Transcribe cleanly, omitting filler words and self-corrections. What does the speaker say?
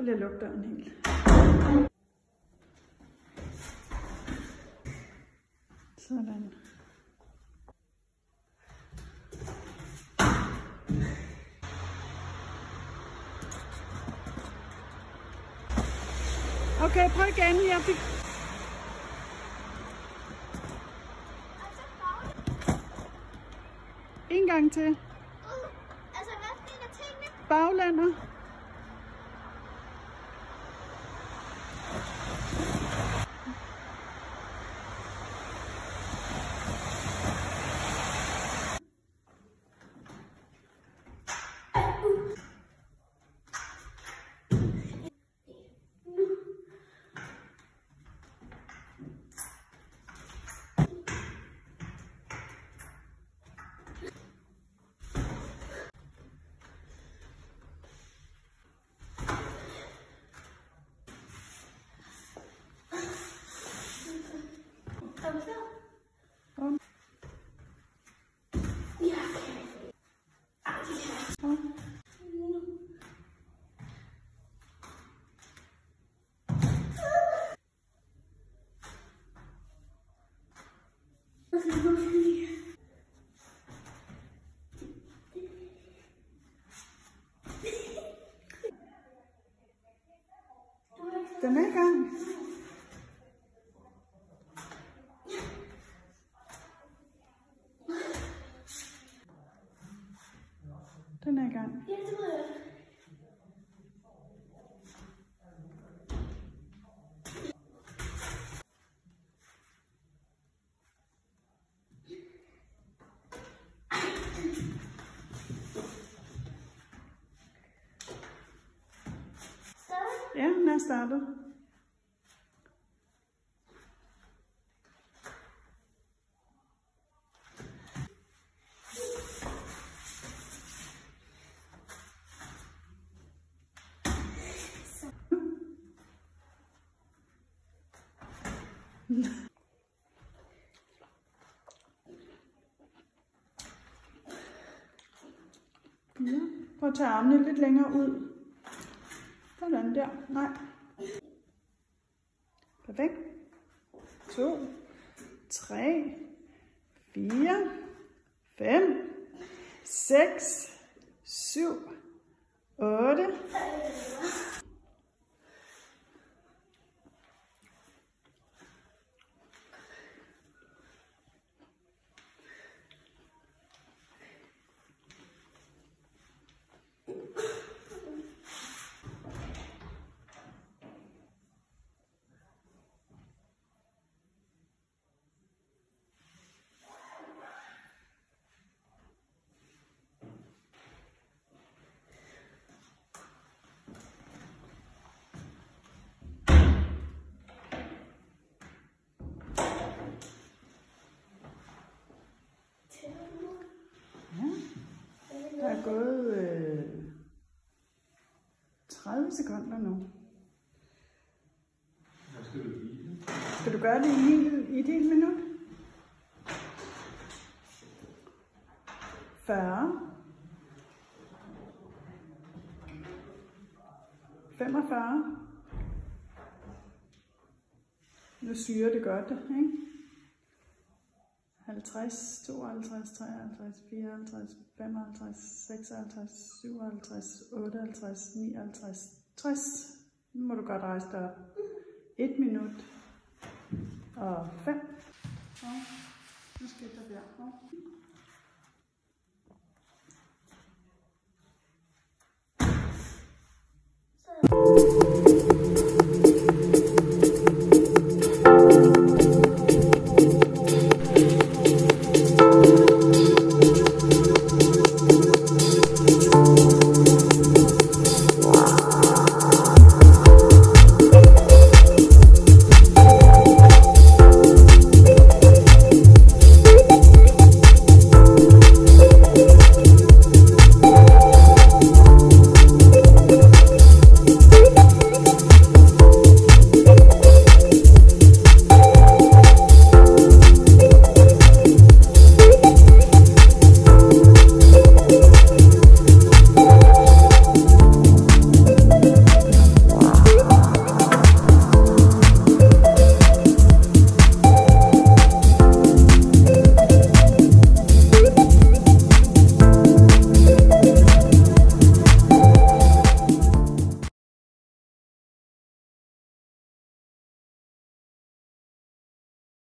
vil jeg lukke døren helt. Sådan. Okay, prøv igen. Jeg fik... En gang til. Altså, hvad er det, tingene? Baglander. Den er i gang. Den er i gang. Ja, det ved jeg. Ja, den er startet. Ja, prøv at tage armene lidt længere ud. Sådan der. Nej. Perfekt. 2, 3, 4, 5, 6, 7, 8. Der er gået 30 sekunder nu. Skal du gøre det i et helt minut? 40. 45. Nu syrer det godt, ikke? 50, 52, 53, 54, 55, 56, 57, 58, 59, 60. Nu må du godt rejse dig op. 1 minut og 5. Nu skal der der.